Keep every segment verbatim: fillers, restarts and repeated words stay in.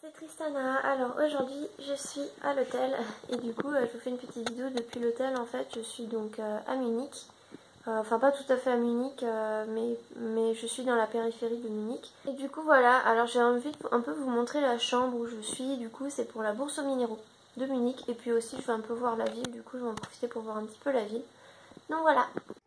c'est Tristana. Alors aujourd'hui je suis à l'hôtel et du coup je vous fais une petite vidéo depuis l'hôtel. En fait je suis donc euh, à Munich, euh, enfin pas tout à fait à Munich euh, mais, mais je suis dans la périphérie de Munich. Et du coup voilà, alors j'ai envie de un peu vous montrer la chambre où je suis. Du coup c'est pour la bourse aux minéraux de Munich et puis aussi je vais un peu voir la ville. Du coup je vais en profiter pour voir un petit peu la ville. Donc voilà.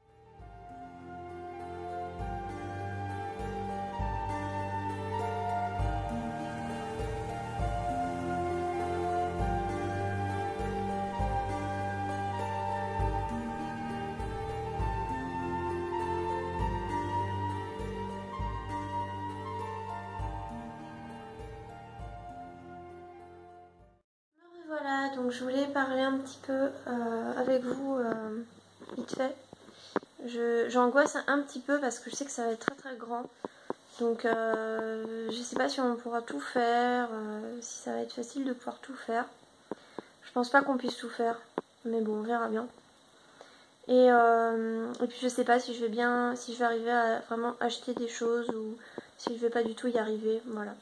Voilà, donc je voulais parler un petit peu euh, avec vous euh, vite fait. J'angoisse un petit peu parce que je sais que ça va être très très grand. Donc euh, je sais pas si on pourra tout faire, euh, si ça va être facile de pouvoir tout faire. Je pense pas qu'on puisse tout faire, mais bon on verra bien. Et, euh, et puis je sais pas si je vais bien, si je vais arriver à vraiment acheter des choses ou si je vais pas du tout y arriver, voilà.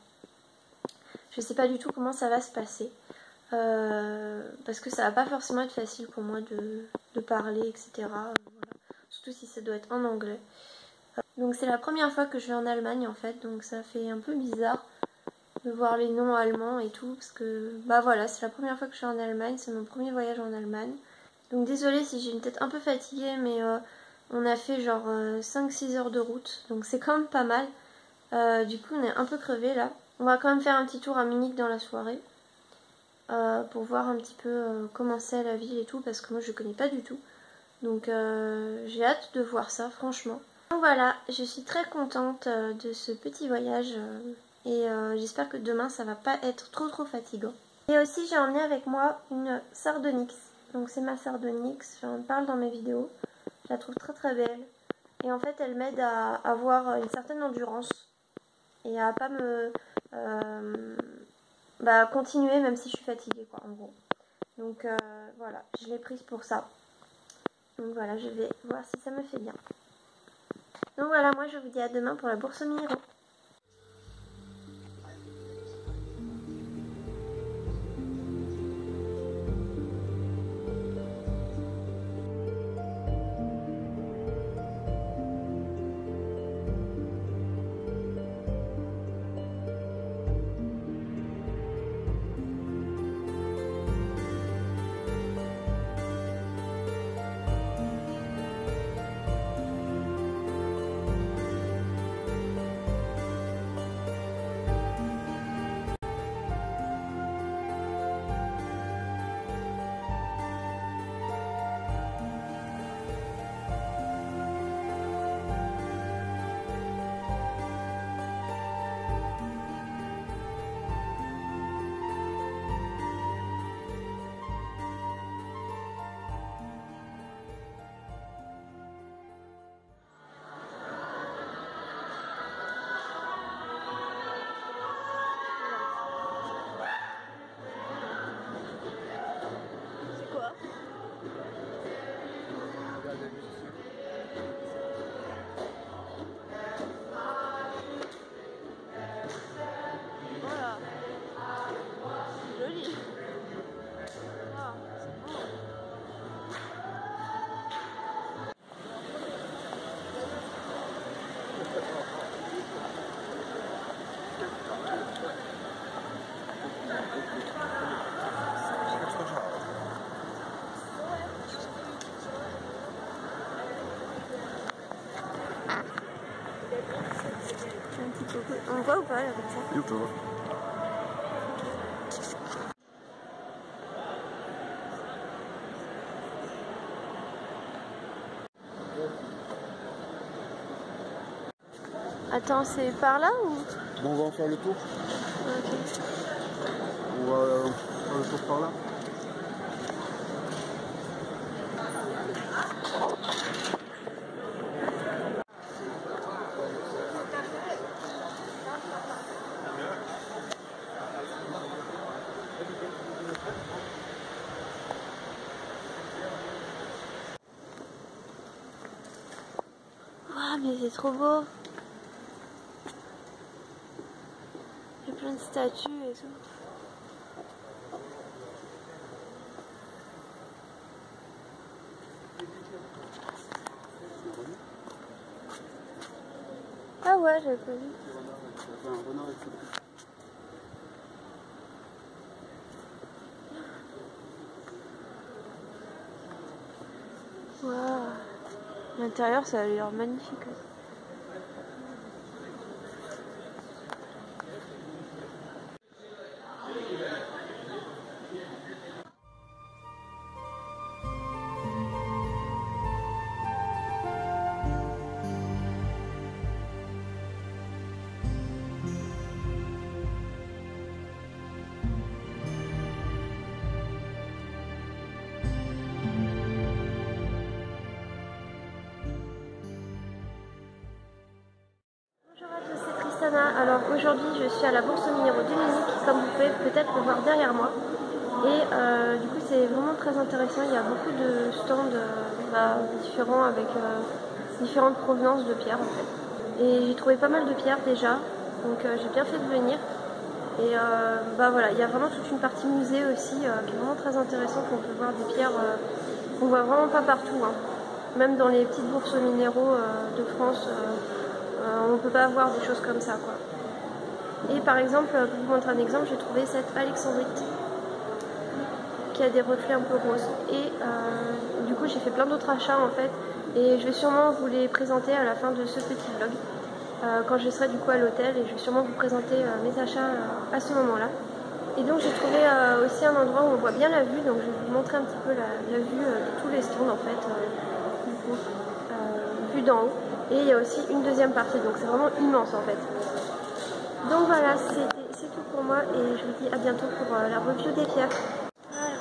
Je sais pas du tout comment ça va se passer. Euh, parce que ça va pas forcément être facile pour moi de, de parler, et cetera. Voilà. Surtout si ça doit être en anglais. Euh, donc c'est la première fois que je vais en Allemagne en fait, donc ça fait un peu bizarre de voir les noms allemands et tout, parce que bah voilà, c'est la première fois que je suis en Allemagne, c'est mon premier voyage en Allemagne. Donc désolée si j'ai une tête un peu fatiguée, mais euh, on a fait genre euh, cinq six heures de route, donc c'est quand même pas mal. Euh, du coup on est un peu crevé là. On va quand même faire un petit tour à Munich dans la soirée. Euh, pour voir un petit peu euh, comment c'est la ville et tout, parce que moi je connais pas du tout, donc euh, j'ai hâte de voir ça franchement. Donc voilà, je suis très contente euh, de ce petit voyage euh, et euh, j'espère que demain ça va pas être trop trop fatigant. Et aussi j'ai emmené avec moi une Sardonyx, donc c'est ma Sardonyx, j'en parle dans mes vidéos, je la trouve très très belle et en fait elle m'aide à avoir une certaine endurance et à pas me... Euh, bah continuer même si je suis fatiguée quoi en gros. Donc euh, voilà, je l'ai prise pour ça. Donc voilà, je vais voir si ça me fait bien. Donc voilà, moi je vous dis à demain pour la bourse aux minéraux. On voit ou pas là comme ça? YouTube. Attends, c'est par là ou? Bon, on va en faire le tour. Ok. On va euh, faire le tour par là. Waouh, mais c'est trop beau. Il y a plein de statues et tout. j'avais pas vu. Il y avait un renard avec ses petits. Waouh. L'intérieur, ça a l'air magnifique. Alors aujourd'hui je suis à la bourse aux minéraux du Munich, comme vous pouvez peut-être le voir derrière moi. Et euh, du coup c'est vraiment très intéressant, il y a beaucoup de stands euh, bah, différents avec euh, différentes provenances de pierres en fait. Et j'ai trouvé pas mal de pierres déjà, donc euh, j'ai bien fait de venir. Et euh, bah voilà, il y a vraiment toute une partie musée aussi euh, qui est vraiment très intéressante, on peut voir des pierres euh, qu'on voit vraiment pas partout. Hein. Même dans les petites bourses aux minéraux euh, de France. Euh, Euh, on ne peut pas avoir des choses comme ça, quoi. Et par exemple, pour vous montrer un exemple, j'ai trouvé cette alexandrite qui a des reflets un peu roses. Et euh, du coup, j'ai fait plein d'autres achats en fait. Et je vais sûrement vous les présenter à la fin de ce petit vlog. Euh, quand je serai du coup à l'hôtel. Et je vais sûrement vous présenter euh, mes achats euh, à ce moment-là. Et donc j'ai trouvé euh, aussi un endroit où on voit bien la vue. Donc je vais vous montrer un petit peu la, la vue euh, de tous les stands en fait. Euh, du coup, euh, vue d'en haut. Et il y a aussi une deuxième partie, donc c'est vraiment immense en fait. Donc voilà, c'est tout pour moi et je vous dis à bientôt pour euh, la review des pierres. Voilà.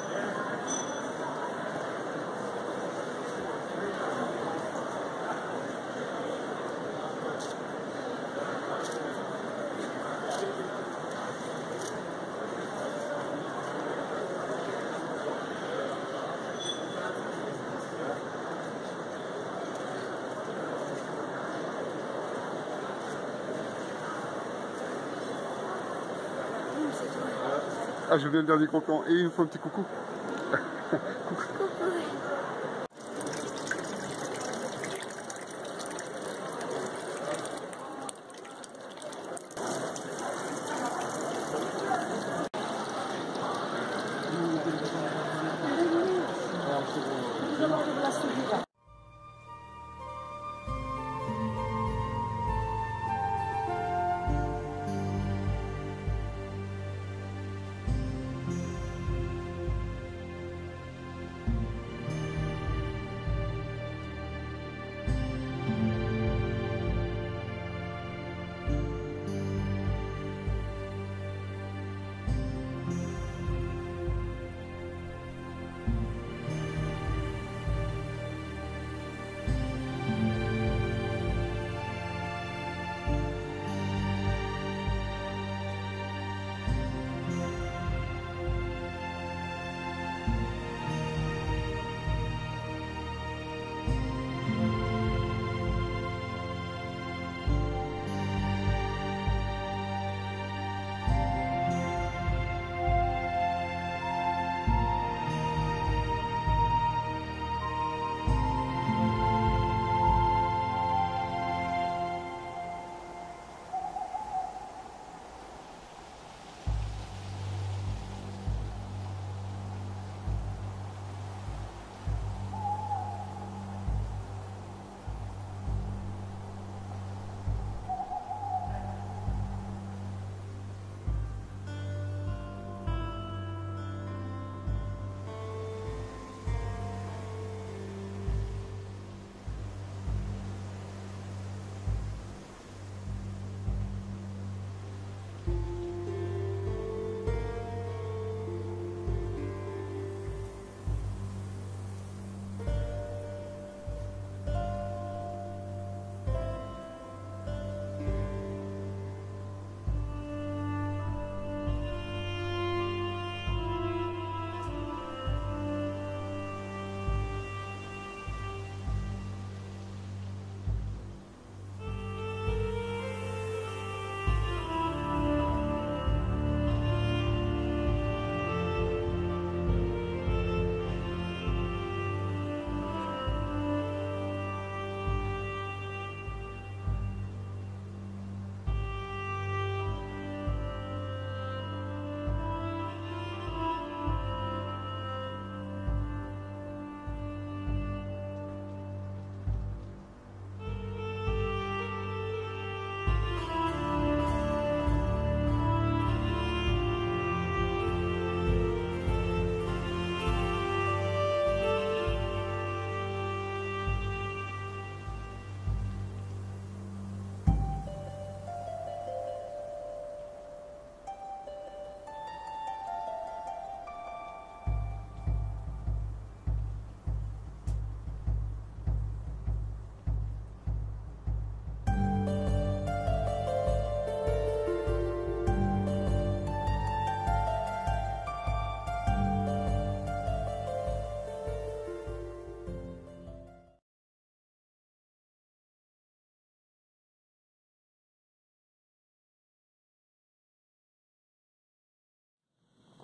Ah, je viens de dire du croquant et il me faut un petit coucou. Coucou.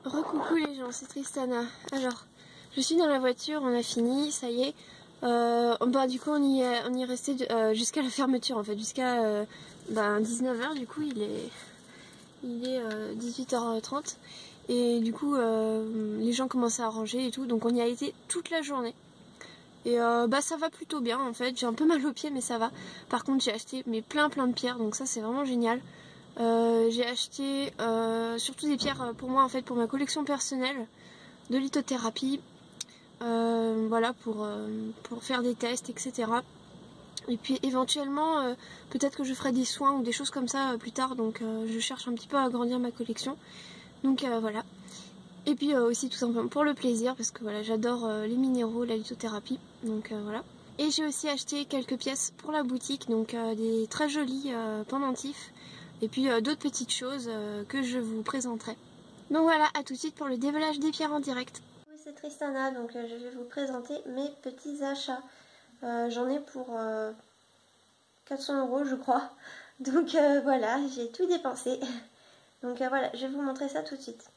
Recoucou les gens, c'est Tristana. Alors, je suis dans la voiture, on a fini, ça y est. Euh, bah, du coup, on y est, on y est resté euh, jusqu'à la fermeture en fait, jusqu'à euh, bah, dix-neuf heures. Du coup, il est, il est euh, dix-huit heures trente. Et du coup, euh, les gens commençaient à ranger et tout. Donc, on y a été toute la journée. Et euh, bah, ça va plutôt bien en fait. J'ai un peu mal aux pieds, mais ça va. Par contre, j'ai acheté mais plein plein de pierres, donc ça, c'est vraiment génial. Euh, j'ai acheté euh, surtout des pierres pour moi en fait, pour ma collection personnelle de lithothérapie, euh, voilà, pour, euh, pour faire des tests, et cetera. Et puis éventuellement, euh, peut-être que je ferai des soins ou des choses comme ça euh, plus tard, donc euh, je cherche un petit peu à agrandir ma collection. Donc euh, voilà. Et puis euh, aussi tout simplement pour le plaisir, parce que voilà, j'adore euh, les minéraux, la lithothérapie, donc euh, voilà. Et j'ai aussi acheté quelques pièces pour la boutique, donc euh, des très jolis euh, pendentifs. Et puis euh, d'autres petites choses euh, que je vous présenterai. Donc voilà, à tout de suite pour le déballage des pierres en direct. Oui, c'est Tristana, donc euh, je vais vous présenter mes petits achats. Euh, J'en ai pour euh, quatre cents euros je crois. Donc euh, voilà, j'ai tout dépensé. Donc euh, voilà, je vais vous montrer ça tout de suite.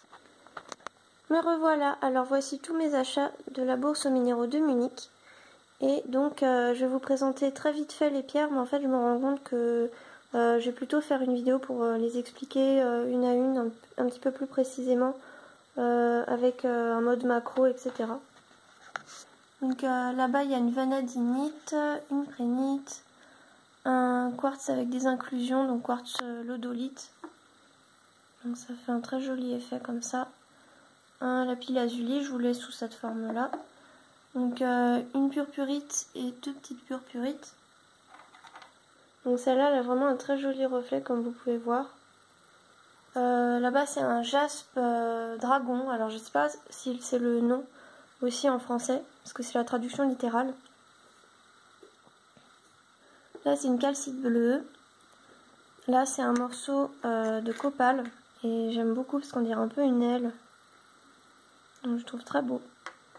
Me revoilà, alors voici tous mes achats de la bourse aux minéraux de Munich. Et donc euh, je vais vous présenter très vite fait les pierres, mais en fait je me rends compte que Euh, je vais plutôt faire une vidéo pour euh, les expliquer euh, une à une, un, un petit peu plus précisément, euh, avec euh, un mode macro, et cetera. Donc euh, là-bas, il y a une vanadinite, une prénite, un quartz avec des inclusions, donc quartz euh, lodolite. Donc ça fait un très joli effet comme ça. Un lapis lazuli, je vous laisse sous cette forme-là. Donc euh, une purpurite et deux petites purpurites. Donc celle-là, elle a vraiment un très joli reflet comme vous pouvez voir. Euh, Là-bas, c'est un jaspe euh, dragon. Alors je sais pas si c'est le nom aussi en français, parce que c'est la traduction littérale. Là, c'est une calcite bleue. Là, c'est un morceau euh, de copal. Et j'aime beaucoup parce qu'on dirait un peu une aile. Donc je trouve très beau.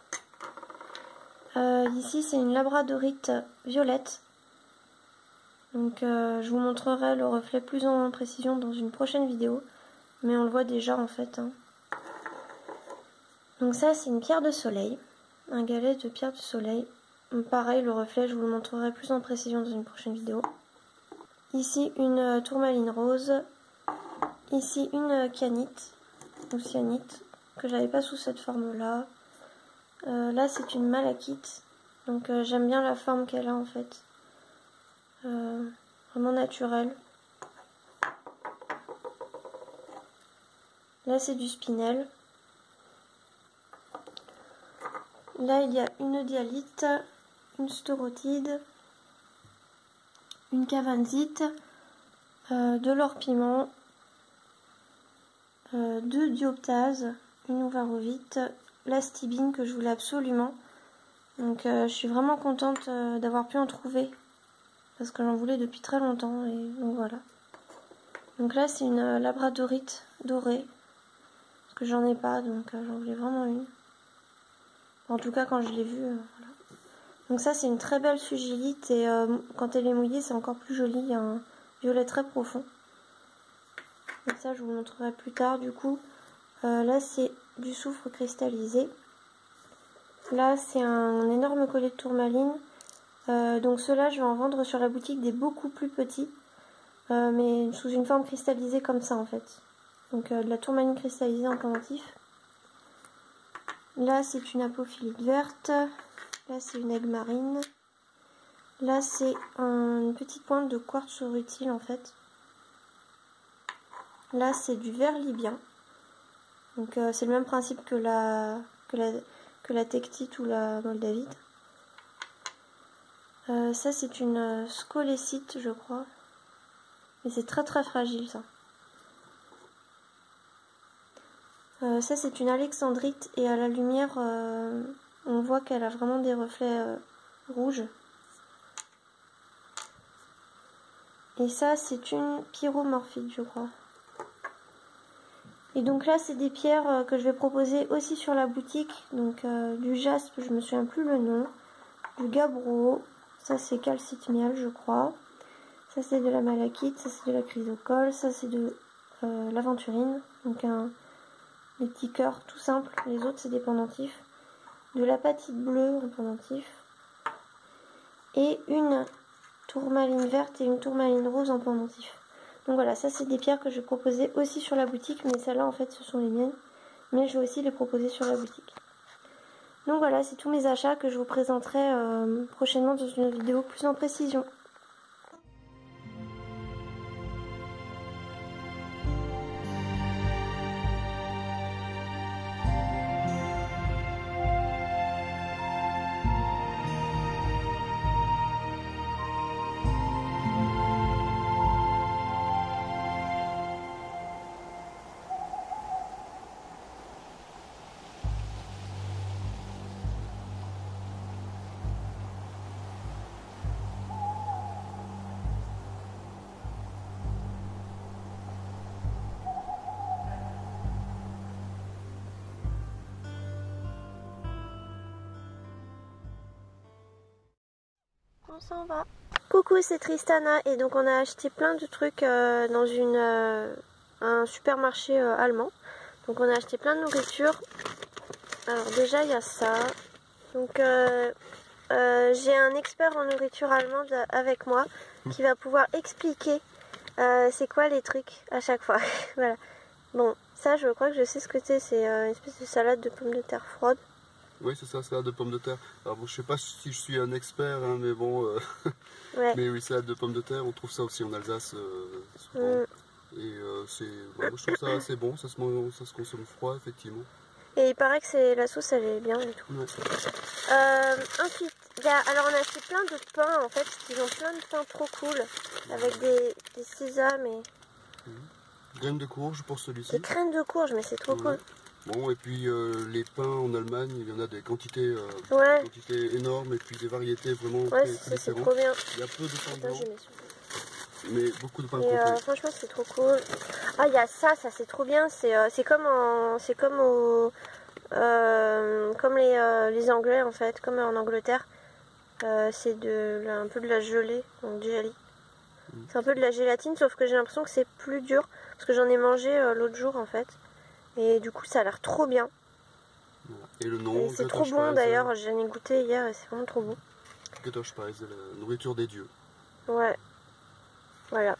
Euh, ici, c'est une labradorite violette. Donc euh, je vous montrerai le reflet plus en précision dans une prochaine vidéo. Mais on le voit déjà en fait. Hein. Donc ça, c'est une pierre de soleil. Un galet de pierre de soleil. Donc, pareil, le reflet, je vous le montrerai plus en précision dans une prochaine vidéo. Ici, une euh, tourmaline rose. Ici, une euh, canite, ou cyanite, que j'avais pas sous cette forme-là. Euh, là, c'est une malachite. Donc euh, j'aime bien la forme qu'elle a en fait. Euh, vraiment naturelle. Là, c'est du spinel. Là, il y a une dialyte, une staurotide, une cavanzite, euh, de l'or piment, euh, deux dioptases, une ouvarovite, la stibine que je voulais absolument. Donc euh, je suis vraiment contente euh, d'avoir pu en trouver parce que j'en voulais depuis très longtemps et donc voilà. Donc là c'est une euh, labradorite dorée parce que j'en ai pas, donc euh, j'en voulais vraiment une. En tout cas quand je l'ai vue, euh, voilà. Donc ça c'est une très belle sugilite et euh, quand elle est mouillée c'est encore plus joli, il y a un violet très profond. Donc ça je vous montrerai plus tard du coup. Euh, là c'est du soufre cristallisé. Là c'est un énorme collier de tourmaline. Euh, donc ceux-là je vais en vendre sur la boutique des beaucoup plus petits. Euh, mais sous une forme cristallisée comme ça en fait. Donc euh, de la tourmaline cristallisée en pendentif. Là c'est une apophilite verte. Là c'est une aigue marine. Là c'est un, une petite pointe de quartz rutile en fait. Là c'est du verre libyen. Donc euh, c'est le même principe que la, que la, que la tektite ou la moldavite. Euh, ça c'est une euh, scolécite je crois. Mais c'est très très fragile ça. Euh, ça c'est une alexandrite et à la lumière euh, on voit qu'elle a vraiment des reflets euh, rouges. Et ça c'est une pyromorphite je crois. Et donc là c'est des pierres euh, que je vais proposer aussi sur la boutique. Donc euh, du jaspe, je me souviens plus le nom. Du gabbro, ça c'est calcite miel je crois. Ça c'est de la malachite, ça c'est de la chrysocole, ça c'est de euh, l'aventurine. Donc un, des petits cœurs tout simples. Les autres, c'est des pendentifs. De l'apatite bleue en pendentif. Et une tourmaline verte et une tourmaline rose en pendentif. Donc voilà, ça c'est des pierres que je vais proposer aussi sur la boutique, mais celles-là en fait ce sont les miennes, mais je vais aussi les proposer sur la boutique. Donc voilà, c'est tous mes achats que je vous présenterai euh, prochainement dans une vidéo plus en précision. On s'en va. Coucou, c'est Tristana et donc on a acheté plein de trucs euh, dans une, euh, un supermarché euh, allemand. Donc on a acheté plein de nourriture. Alors déjà il y a ça. Donc euh, euh, j'ai un expert en nourriture allemande avec moi qui va pouvoir expliquer euh, c'est quoi les trucs à chaque fois. Voilà. Bon, ça je crois que je sais ce que c'est. C'est euh, une espèce de salade de pommes de terre froide. Oui, c'est ça, salade de pommes de terre. Alors bon, je sais pas si je suis un expert, hein, mais bon, euh, Ouais. mais oui, salade de pommes de terre, on trouve ça aussi en Alsace euh, souvent. Mm. Et euh, c'est, bon, moi je trouve ça assez bon, ça se, mange- ça se consomme froid effectivement. Et il paraît que c'est la sauce elle est bien et tout. Ouais. Euh, ensuite, y a, alors on a acheté plein de pains en fait, ils ont plein de pains trop cool avec des, des sésames et Mmh. Graines de courge pour celui-ci. des crèmes de courge, mais c'est trop Ouais. cool. Bon, et puis euh, les pains en Allemagne, il y en a des quantités, euh, Ouais. des quantités énormes et puis des variétés vraiment Ouais, très, c'est très c'est différentes. trop bien. Il y a peu de pain Attends, blanc, je mets sur- mais beaucoup de pain Et complet. euh, franchement, c'est trop cool. Ah, il y a ça, ça c'est trop bien. C'est euh, c'est comme en, c'est comme au, euh, comme les, euh, les Anglais en fait, comme en Angleterre. Euh, c'est de la- un peu de la gelée, donc jelly. Mm. C'est un peu de la gélatine, sauf que j'ai l'impression que c'est plus dur parce que j'en ai mangé euh, l'autre jour en fait. Et du coup, ça a l'air trop bien. Voilà. Et le nom, Et c'est trop bon d'ailleurs. J'en ai goûté hier et c'est vraiment trop bon. Götterspeise, la nourriture des dieux. Ouais. Voilà.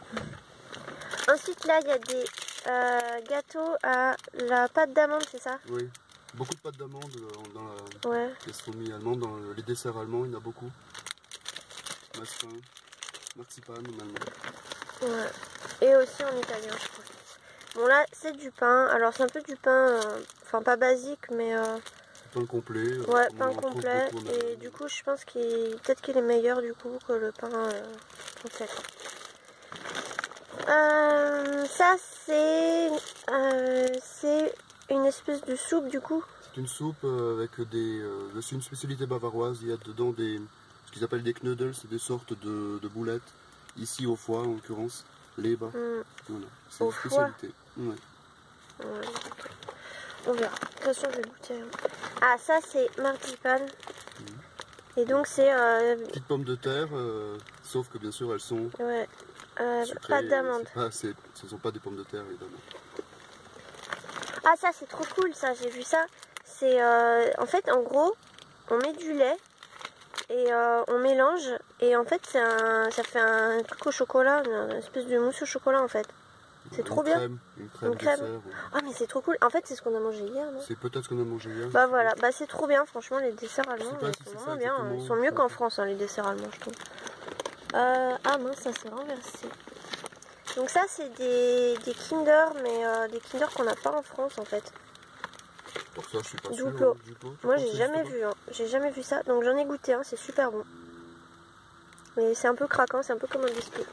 Ensuite, là, il y a des euh, gâteaux à la pâte d'amande, c'est ça? Oui, beaucoup de pâtes d'amande euh, dans la Ouais. gastronomie allemande, dans les desserts allemands, il y en a beaucoup. Massepain, marzipan en allemand. Ouais. Et aussi en italien, je crois. Bon, là, c'est du pain. Alors, c'est un peu du pain, euh, enfin, pas basique, mais. Euh, Pain complet. euh, ouais, comme pain on en trouve complet. beaucoup en Et Allemagne. du coup, je pense qu'il peut-être qu'il est meilleur du coup que le pain euh, français. Euh, ça, c'est. Euh, c'est une espèce de soupe du coup. C'est une soupe euh, avec des. Euh, c'est une spécialité bavaroise. Il y a dedans des. Ce qu'ils appellent des knödel, c'est des sortes de, de boulettes. Ici au foie en l'occurrence. Leber. Mm. Voilà. C'est Au une spécialité. Ouais. Ouais. On verra. De toute façon, je vais goûter. Ah, ça, c'est marzipan. Mm. Et donc, c'est. Euh, Petites pommes de terre, euh, sauf que bien sûr elles sont ouais. Euh, sucrées. pâte d'amande. c'est pas- c'est- Ce ne sont pas des pommes de terre évidemment. Ah, ça, c'est trop cool, ça. J'ai vu ça. C'est. Euh, en fait, en gros, on met du lait. Et euh, on mélange. Et en fait, c'est un, ça fait un truc au chocolat. Une, une espèce de mousse au chocolat, en fait. C'est Une trop bien. crème, Une crème Une crème. dessert. Ouais. Ah, mais c'est trop cool. En fait, c'est ce qu'on a mangé hier, non? C'est peut-être ce qu'on a mangé hier. Bah voilà, bah c'est trop bien, franchement, les desserts allemands, pas ils si sont c'est vraiment ça bien. exactement. Ils sont mieux qu'en France, hein, les desserts allemands, je trouve. Euh, ah mince, ça s'est renversé. Donc ça, c'est des, des Kinder, mais euh, des Kinder qu'on n'a pas en France, en fait. Pour ça, je suis pas Duplo. sûr. hein, Duplo, tu Moi, penses j'ai que jamais c'est vu, hein. J'ai jamais vu ça. Donc j'en ai goûté, hein, c'est super bon. Mais c'est un peu craquant, c'est un peu comme un biscuit.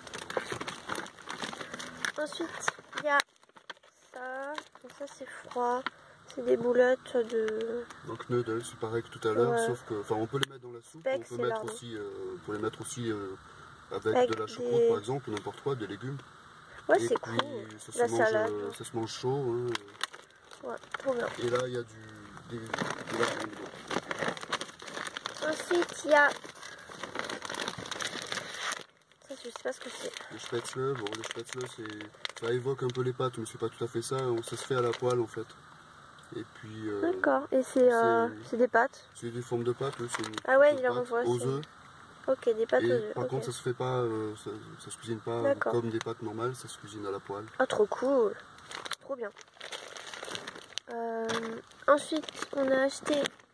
Ensuite, il y a ça. Donc ça, c'est froid. C'est des boulettes de... Donc knödel, c'est pareil que tout à l'heure, Ouais. sauf que, enfin, on peut les mettre dans la soupe, Speck, on peut c'est mettre lardon. aussi, euh, on peut les mettre aussi euh, avec, Avec de la choucroute des- par exemple, ou n'importe quoi, des légumes. Ouais, Et c'est puis, cool. Ça La se, mange, salade. euh, ça se mange chaud. Hein. Ouais, trop bien. Et là, il y a du, des, de la viande. Ensuite, il y a... Ça, je sais pas ce que c'est. Le spätzle, bon, le spätzle, c'est, ça évoque un peu les pâtes, mais c'est pas tout à fait ça. On- Ça se fait à la poêle en fait. Et puis. Euh, D'accord. Et c'est euh, des pâtes. C'est des formes de pâtes. Oui, ah ouais, il en envoie. Aux œufs. Ok, des pâtes et aux œufs. Par okay. contre, ça se fait pas, euh, ça, ça se cuisine pas comme des pâtes normales, ça se cuisine à la poêle. Ah, trop cool. Trop bien. Euh, ensuite, on a acheté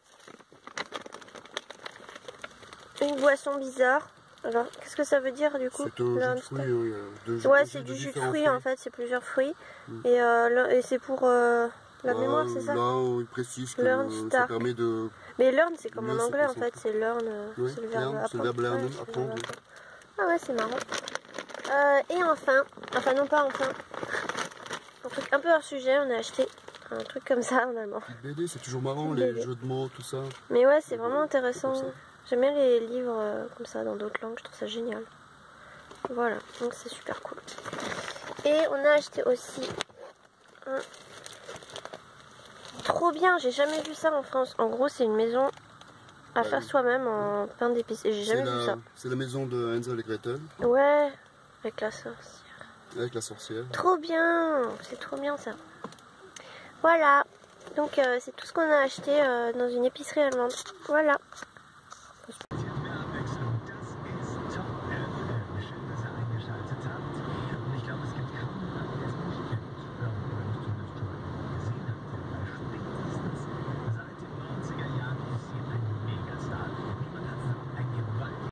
une boisson bizarre. Alors, qu'est-ce que ça veut dire du coup? C'est un jus de fruits. Oui, de, ouais, c'est du jus de fruits en fait, c'est plusieurs fruits. Mm. Et, euh, et c'est pour euh, la bah, mémoire, c'est ça? Là, il précise que euh, ça permet de... Mais learn, c'est comme en anglais en fait, c'est learn, oui, c'est le verbe apprendre. C'est le verbe learn, ouais, apprendre. Oui. Ah ouais, c'est marrant. Euh, et enfin, enfin non pas enfin, un truc un peu hors sujet, on a acheté un truc comme ça en allemand. B D, c'est toujours marrant, les B D. Jeux de mots, tout ça. Mais ouais, c'est vraiment intéressant. J'aime bien les livres euh, comme ça dans d'autres langues, je trouve ça génial. Voilà, donc c'est super cool. Et on a acheté aussi un... Trop bien, j'ai jamais vu ça en France. En gros, c'est une maison à bah, faire oui. soi-même en pain d'épices. Et j'ai jamais la... vu ça. C'est la maison de Hansel et Gretel. Ouais, avec la sorcière. Avec la sorcière. Trop bien, c'est trop bien ça. Voilà, donc euh, c'est tout ce qu'on a acheté euh, dans une épicerie allemande. Voilà.